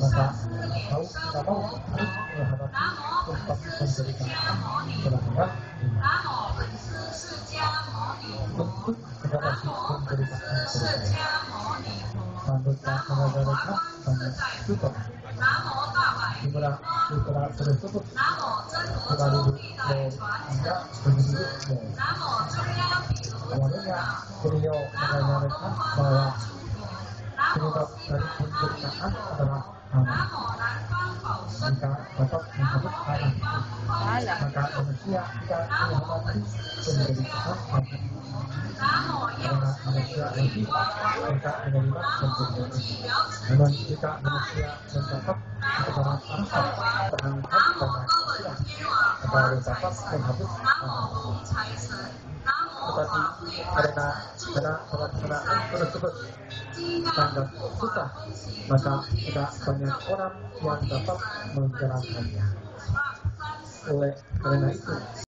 maka tahu kita tahu harus menghadapi tempat penderitaan terhadap bentuk menghadapi penderitaan Sambutan mengajarkan banyak super Dimana kita tersebut Sekaligus Anda begitu Awalnya beliau mengajarkan bahwa penyebab dari penderitaan adalah anak. Jika dapat menghapus anak, maka manusia tidak menghadapi penderitaan lagi. Karena manusia lagi tidak menerima penderitaan. Namun jika manusia mendapat kebenaran asal terangkat dan manusia, maka dapat menghapus anak. Tetapi karena pelaksanaan tersebut sangat susah, maka tidak banyak orang yang dapat menjalankannya. Oleh karena itu,